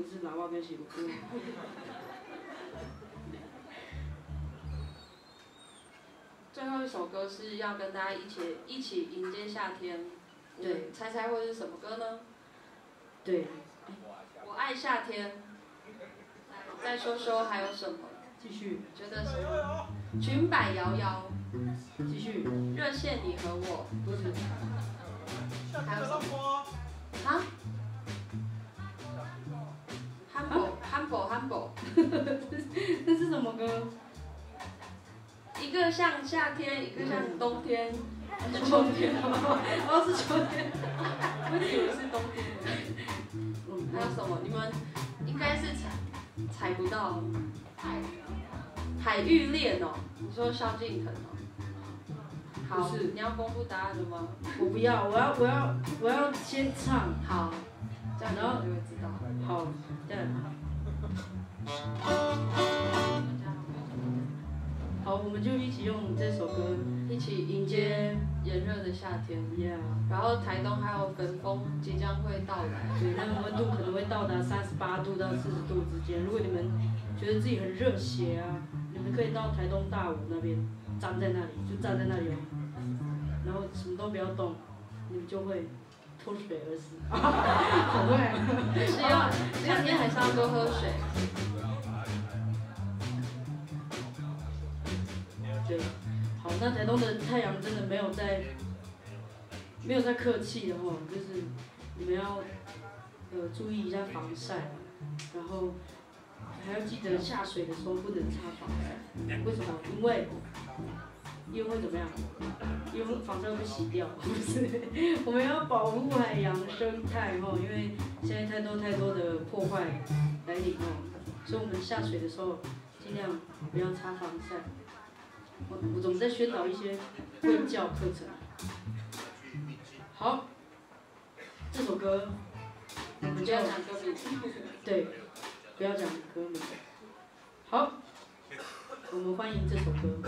是老外跟喜欢。 最后一首歌是要跟大家一起迎接夏天。 对， 猜猜会是什么歌呢？ 对。 我爱夏天。再说说还有什么？ 继续。 觉得什么？裙摆摇摇。 继续。 热线你和我。 不是。 还有什么？啊？Humble， 那是什么歌？ 一个像夏天，一个像冬天。 秋天哦，是秋天。 我以为是冬天。还有什么？你们应该是猜不到。海芋恋哦，你说萧敬腾哦。好，你要公布答案了吗？ 我不要，我要先唱。 好，这样你们就会知道。 好，这样。好，我们就一起用这首歌， 一起迎接炎热的夏天。然后台东还有焚风即将会到来， 对，那个温度可能会到达38度到40度之间。如果你们觉得自己很热血啊，你们可以到台东大武那边站在那里，就站在那里哦，然后什么都不要动，你们就会脱水而死。好会。 是要夏天还是要多喝水。 对，好，那台东的太阳真的没有在客气的吼，就是你们要注意一下防晒，然后还要记得下水的时候不能擦防晒。为什么？因为会怎么样？因为防晒会被洗掉，不是？我们要保护海洋生态吼，因为现在太多的破坏来临吼，所以我们下水的时候尽量不要擦防晒。我总在宣导一些卫教课程。好，这首歌我们就不要讲歌名。 对，不要讲歌名。好，我们欢迎这首歌。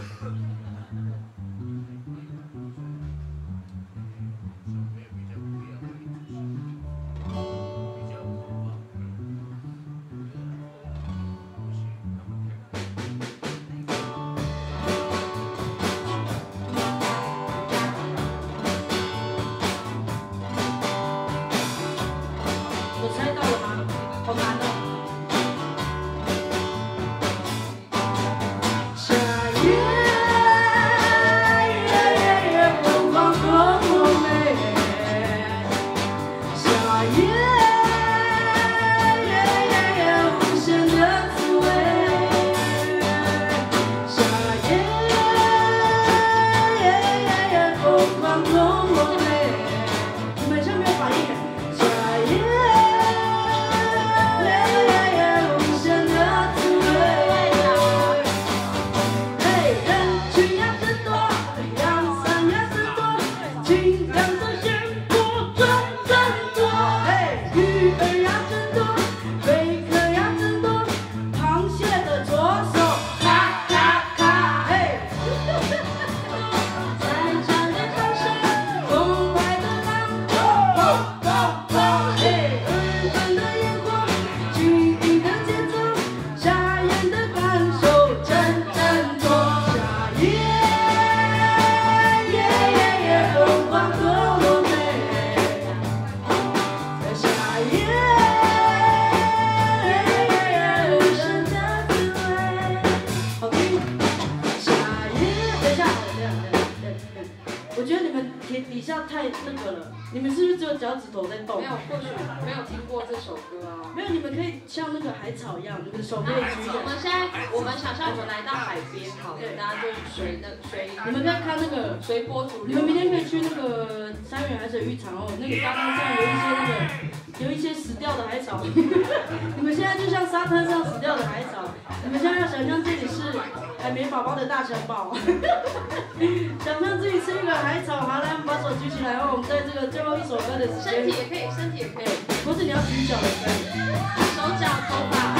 底下太那个了，你们是不是只有脚趾头在动？ 没有，或许没有听过这首歌啊。 没有，你们可以像那个海草一样，你们的手可以举着。 我们想象我们来到海边，好，对，大家就随。 你们在看那个随波逐流。 你们明天可以去那个三元海水浴场哦，那个沙滩上有一些死掉的海草。你们现在就像沙滩上死掉的海草，你们现在要想象自己是海绵宝宝的大小宝。想象自己是一个海草，好，来，我们把手举起来哦。我们在这个最后一首歌的时间， 身体也可以， 不是你要举脚的可以， 手脚头发。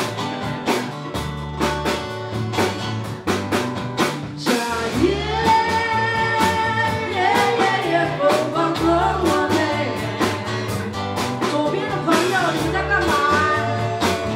夏夜，风光多么美。左边的朋友，你们在干嘛？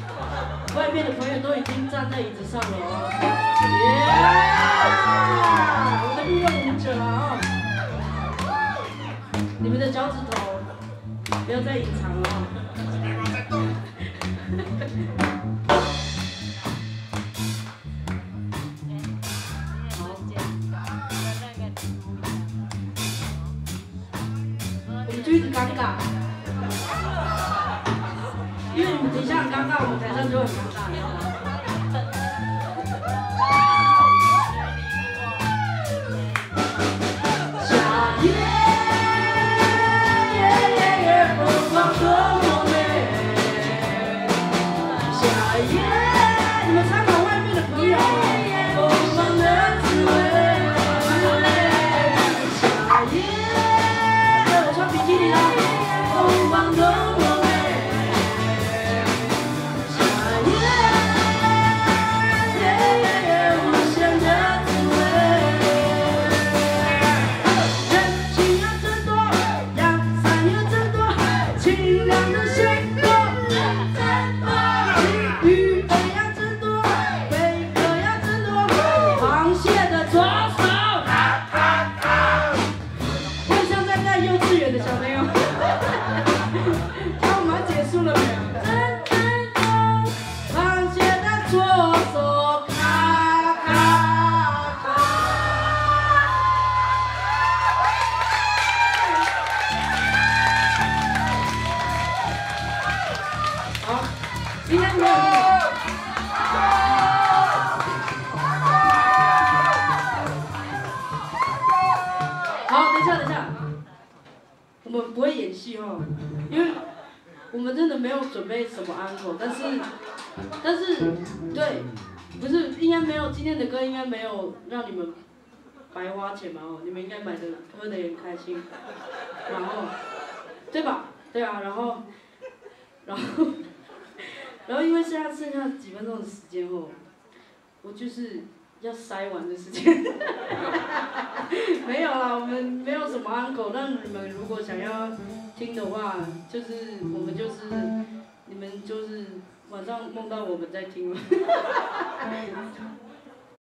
外面的朋友都已经站在椅子上了哦。我的御用舞者啊！你们的脚趾头不要再隐藏了哦。我们就一直尴尬，因为你们底下很尴尬，我们台上就很尴尬，你知道吗？夏夜，风光多么美。夏夜，你们参考外面的朋友，风光的滋味。夏夜，我穿比基尼了，风光多么美。我们不会演戏哦，因为我们真的没有准备什么安口，但是对，不是应该没有今天的歌应该没有让你们白花钱嘛哦，你们应该喝得也很开心，然后对吧？对啊，然后因为现在剩下几分钟的时间哦，我就是要塞完的时间。没有啦，我们没有什么安口，那你们如果想要听的话，就是我们就是你们就是晚上梦到我们在听了。